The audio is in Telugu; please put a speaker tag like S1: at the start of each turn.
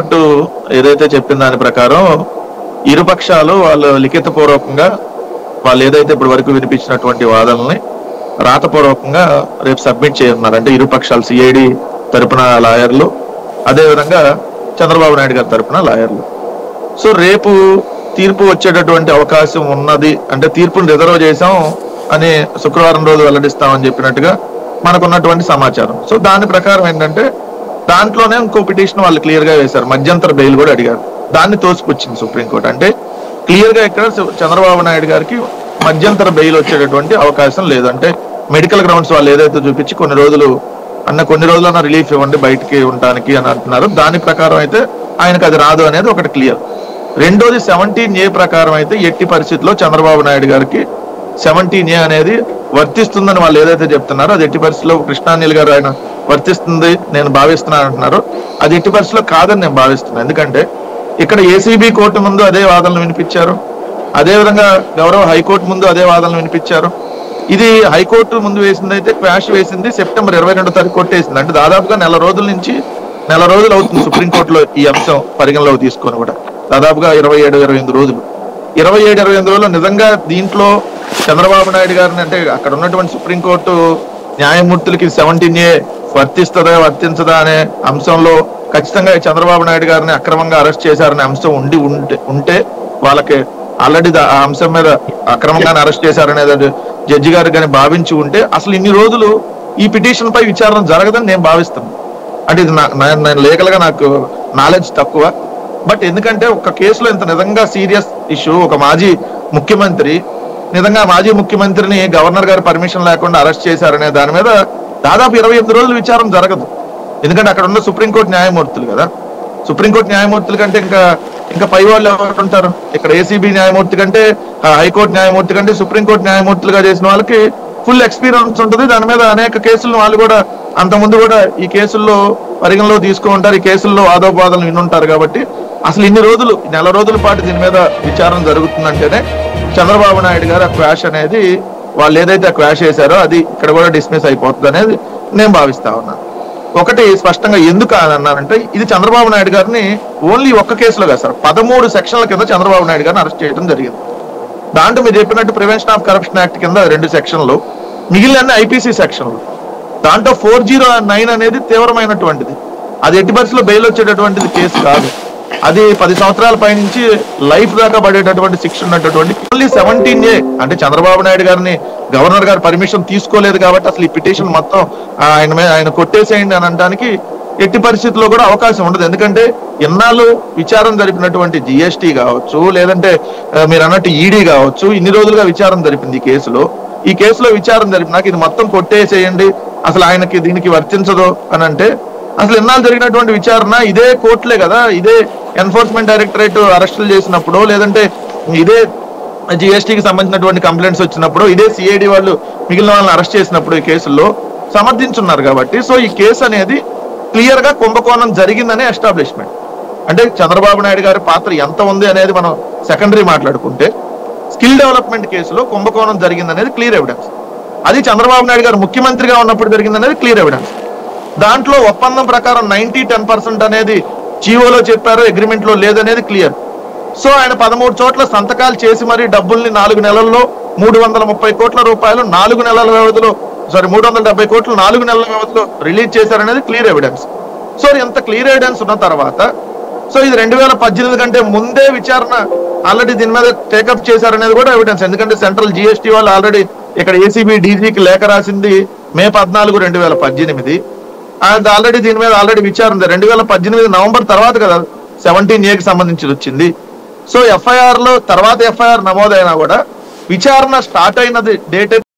S1: సుప్రీంకోర్టు ఏదైతే చెప్పిన దాని ప్రకారం ఇరు పక్షాలు వాళ్ళు లిఖితపూర్వకంగా వాళ్ళు ఏదైతే ఇప్పటి వరకు వినిపించినటువంటి వాదనల్ని రాతపూర్వకంగా రేపు సబ్మిట్ చేయనున్నారు. అంటే ఇరు పక్షాలు సిఐడి తరపున లాయర్లు, అదేవిధంగా చంద్రబాబు నాయుడు గారి తరపున లాయర్లు. సో రేపు తీర్పు వచ్చేటటువంటి అవకాశం ఉన్నది. అంటే తీర్పును రిజర్వ్ చేశాం అని శుక్రవారం రోజు వెల్లడిస్తామని చెప్పినట్టుగా మనకున్నటువంటి సమాచారం. సో దాని ప్రకారం ఏంటంటే దాంట్లోనే ఇంకో పిటిషన్ వాళ్ళు క్లియర్ గా వేశారు, మధ్యంతర బెయిల్ కూడా అడిగారు. దాన్ని తోసిపుచ్చింది సుప్రీంకోర్టు. అంటే క్లియర్ గా ఇక్కడ చంద్రబాబు నాయుడు గారికి మధ్యంతర బెయిల్ వచ్చేటటువంటి అవకాశం లేదు. అంటే మెడికల్ గ్రౌండ్స్ వాళ్ళు ఏదైతే చూపించి కొన్ని రోజులన్నా రిలీఫ్ ఇవ్వండి బయటికి ఉండడానికి అని అంటున్నారు. దాని ప్రకారం అయితే ఆయనకు అది రాదు అనేది ఒకటి క్లియర్. రెండోది 17A ప్రకారం అయితే ఎట్టి పరిస్థితుల్లో చంద్రబాబు నాయుడు గారికి 17A అనేది వర్తిస్తుందని వాళ్ళు ఏదైతే చెప్తున్నారో అది ఎట్టి పరిస్థితుల్లో కృష్ణానీల్ గారు ఆయన వర్తిస్తుంది నేను భావిస్తున్నాను అంటున్నారు. అది ఎట్టి పరిస్థితుల్లో కాదని నేను భావిస్తున్నాను. ఎందుకంటే ఇక్కడ ఏసీబీ కోర్టు ముందు అదే వాదనలు వినిపించారు, అదేవిధంగా గౌరవ హైకోర్టు ముందు అదే వాదనలు వినిపించారు. ఇది హైకోర్టు ముందు వేసింది అయితే క్వాష్ వేసింది సెప్టెంబర్ 22వ తారీఖు కోర్టు వేసింది. అంటే దాదాపుగా నెల రోజులు అవుతుంది సుప్రీంకోర్టులో ఈ అంశం పరిగణలోకి తీసుకొని కూడా దాదాపుగా 27-28 రోజులు. 27-28 రోజులు నిజంగా దీంట్లో చంద్రబాబు నాయుడు గారిని అంటే అక్కడ ఉన్నటువంటి సుప్రీంకోర్టు న్యాయమూర్తులకి 17A వర్తించదా అనే అంశంలో ఖచ్చితంగా చంద్రబాబు నాయుడు గారిని అక్రమంగా అరెస్ట్ చేశారనే అంశం ఉంటే వాళ్ళకి ఆల్రెడీ ఆ అంశం మీద అక్రమంగానే అరెస్ట్ చేశారనేది జడ్జి గారు కానీ భావించి ఉంటే అసలు ఇన్ని రోజులు ఈ పిటిషన్ పై విచారణ జరగదని నేను భావిస్తున్నాను. అంటే ఇది నేను లీగల్ గా నాకు నాలెడ్జ్ తక్కువ. బట్ ఎందుకంటే ఒక కేసులో ఇంత నిజంగా సీరియస్ ఇష్యూ, ఒక మాజీ ముఖ్యమంత్రి నిజంగా మాజీ ముఖ్యమంత్రిని గవర్నర్ గారు పర్మిషన్ లేకుండా అరెస్ట్ చేశారనే దాని మీద దాదాపు 28 రోజులు విచారణ జరగదు. ఎందుకంటే అక్కడ ఉన్న సుప్రీంకోర్టు న్యాయమూర్తులు కదా, సుప్రీంకోర్టు న్యాయమూర్తుల కంటే ఇంకా పై వాళ్ళు ఎవరు ఉంటారు? ఇక్కడ ఏసీబీ న్యాయమూర్తి కంటే, హైకోర్టు న్యాయమూర్తి కంటే సుప్రీంకోర్టు న్యాయమూర్తులుగా చేసిన వాళ్ళకి ఫుల్ ఎక్స్పీరియన్స్ ఉంటుంది. దాని మీద అనేక కేసులను వాళ్ళు కూడా అంతకుముందు కూడా ఈ కేసుల్లో పరిగణలో తీసుకుంటారు, ఈ కేసుల్లో వాదోపవాదాలు వినుంటారు. కాబట్టి అసలు ఇన్ని రోజులు నెల రోజుల పాటు దీని మీద విచారణ జరుగుతుందంటేనే చంద్రబాబు నాయుడు గారు ఆ క్వాష్ అనేది వాళ్ళు ఏదైతే ఆ క్వాష్ చేశారో అది ఇక్కడ కూడా డిస్మిస్ అయిపోతుంది అనేది నేను భావిస్తా ఉన్నాను. ఒకటి స్పష్టంగా ఎందుకు అని అన్నారంటే ఇది చంద్రబాబు నాయుడు గారిని ఓన్లీ ఒక్క కేసులో కాదు సార్ 13 సెక్షన్ల కింద చంద్రబాబు నాయుడు గారిని అరెస్ట్ చేయడం జరిగింది. దాంట్లో మీరు చెప్పినట్టు ప్రివెన్షన్ ఆఫ్ కరప్షన్ యాక్ట్ కింద 2 సెక్షన్లు, మిగిలిన ఐపీసీ సెక్షన్లు. దాంట్లో 409 అనేది తీవ్రమైనటువంటిది, అది ఎట్టి పరిస్థితుల్లో బెయిల్ వచ్చేటటువంటిది కేసు కాదు. అది 10 సంవత్సరాల పై నుంచి లైఫ్ దాకా పడేటటువంటి శిక్ష ఉన్నటువంటి ఓన్లీ 17A. అంటే చంద్రబాబు నాయుడు గారిని గవర్నర్ గారు పర్మిషన్ తీసుకోలేదు కాబట్టి అసలు ఈ పిటిషన్ మొత్తం ఆయన కొట్టేసేయండి అని అనడానికి ఎట్టి పరిస్థితుల్లో కూడా అవకాశం ఉండదు. ఎందుకంటే ఇన్నాళ్ళు విచారణ జరిపినటువంటి జిఎస్టీ కావచ్చు, లేదంటే మీరు అన్నట్టు ఈడీ కావచ్చు, ఇన్ని రోజులుగా విచారణ జరిపింది ఈ కేసులో విచారణ జరిపినాక ఇది మొత్తం కొట్టేసేయండి, అసలు ఆయనకి దీనికి వర్తించదు అని అంటే అసలు ఇన్నాళ్ళు జరిగినటువంటి విచారణ ఇదే కోర్టులే కదా, ఇదే ఎన్ఫోర్స్మెంట్ డైరెక్టరేట్ అరెస్టులు చేసినప్పుడు, లేదంటే ఇదే జిఎస్టీకి సంబంధించినటువంటి కంప్లైంట్స్ వచ్చినప్పుడు, ఇదే సిఐడి వాళ్ళు మిగిలిన వాళ్ళని అరెస్ట్ చేసినప్పుడు ఈ కేసుల్లో సమర్థించున్నారు. కాబట్టి సో ఈ కేసు అనేది క్లియర్ గా కుంభకోణం జరిగిందనే ఎస్టాబ్లిష్మెంట్. అంటే చంద్రబాబు నాయుడు గారి పాత్ర ఎంత ఉంది అనేది మనం సెకండరీ మాట్లాడుకుంటే స్కిల్ డెవలప్మెంట్ కేసులో కుంభకోణం జరిగిందనేది క్లియర్ ఎవిడెన్స్. అది చంద్రబాబు నాయుడు గారు ముఖ్యమంత్రిగా ఉన్నప్పుడు జరిగిందనేది క్లియర్ ఎవిడెన్స్. దాంట్లో ఒప్పందం ప్రకారం 90-10% అనేది జీవోలో చెప్పారు, అగ్రిమెంట్ లో లేదనేది క్లియర్. సో ఆయన 13 చోట్ల సంతకాలు చేసి మరి డబ్బుల్ని 4 నెలల్లో 330 కోట్ల రూపాయలు 4 నెలల వ్యవధిలో 370 కోట్లు 4 నెలల వ్యవధిలో రిలీజ్ చేశారనేది క్లియర్ ఎవిడెన్స్. సో ఎంత క్లియర్ ఎవిడెన్స్ ఉన్న తర్వాత సో ఇది 2018 కంటే ముందే విచారణ ఆల్రెడీ దీని మీద టేకప్ చేశారనేది కూడా ఎవిడెన్స్. ఎందుకంటే సెంట్రల్ జిఎస్టీ వాళ్ళు ఆల్రెడీ ఇక్కడ ఏసీబీ డీజీకి లేఖ రాసింది మే 14, 2018. ఆల్రెడీ దీని మీద విచారణ 2018 నవంబర్ తర్వాత కదా 17Aకి సంబంధించి వచ్చింది. సో ఎఫ్ఐఆర్ లో తర్వాత ఎఫ్ఐఆర్ నమోదైనా కూడా విచారణ స్టార్ట్ అయినది డేట్